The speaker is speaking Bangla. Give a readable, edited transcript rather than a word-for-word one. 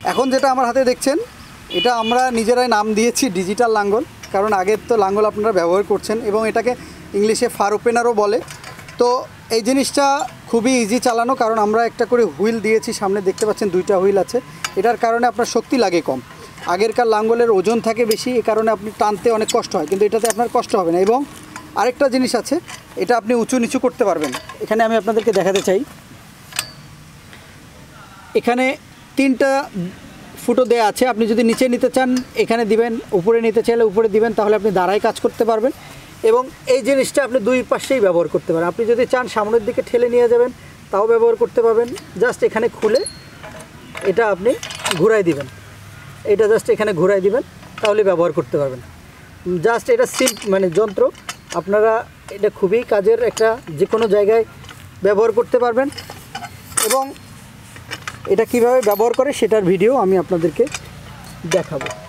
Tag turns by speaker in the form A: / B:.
A: এখন যেটা আমার হাতে দেখছেন এটা আমরা নিজেরাই নাম দিয়েছি ডিজিটাল লাঙ্গল, কারণ আগের তো লাঙ্গল আপনারা ব্যবহার করছেন এবং এটাকে ইংলিশে ফার ওপেনারও বলে। তো এই জিনিসটা খুবই ইজি চালানো, কারণ আমরা একটা করে হুইল দিয়েছি, সামনে দেখতে পাচ্ছেন 2টা হুইল আছে। এটার কারণে আপনার শক্তি লাগে কম। আগেরকার লাঙ্গলের ওজন থাকে বেশি, এই কারণে আপনি টানতে অনেক কষ্ট হয়, কিন্তু এটাতে আপনার কষ্ট হবে না। এবং আরেকটা জিনিস আছে, এটা আপনি উঁচু নিচু করতে পারবেন। এখানে আমি আপনাদেরকে দেখাতে চাই, এখানে 3টা ফুটো দেওয়া আছে। আপনি যদি নিচে নিতে চান এখানে দিবেন, উপরে নিতে চাইলে উপরে দিবেন, তাহলে আপনি দাঁড়ায় কাজ করতে পারবেন। এবং এই জিনিসটা আপনি 2 পাশেই ব্যবহার করতে পারেন। আপনি যদি চান সামনের দিকে ঠেলে নিয়ে যাবেন তাও ব্যবহার করতে পারবেন। জাস্ট এখানে খুলে এটা আপনি ঘুরাই দিবেন, এটা জাস্ট এখানে ঘুরাই দিবেন, তাহলে ব্যবহার করতে পারবেন। জাস্ট এটা মানে যন্ত্র, আপনারা এটা খুবই কাজের, একটা যে কোনো জায়গায় ব্যবহার করতে পারবেন। এবং এটা কিভাবে ব্যবহার করে সেটার ভিডিও আমি আপনাদেরকে দেখাবো।